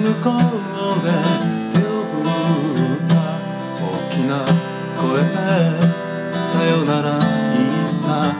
向こうで手を振った大きな声でさよなら言った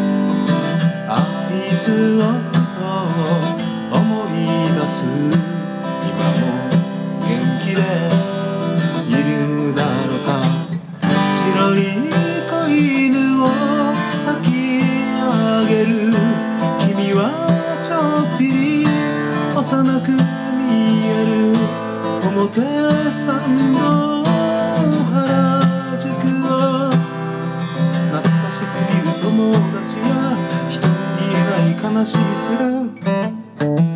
あいつをふと思い出す今も元気でいるだろうか白い子犬を抱き上げる君はちょっぴり幼く見える表参道原宿を懐かしすぎる友達や人にいない悲しみすら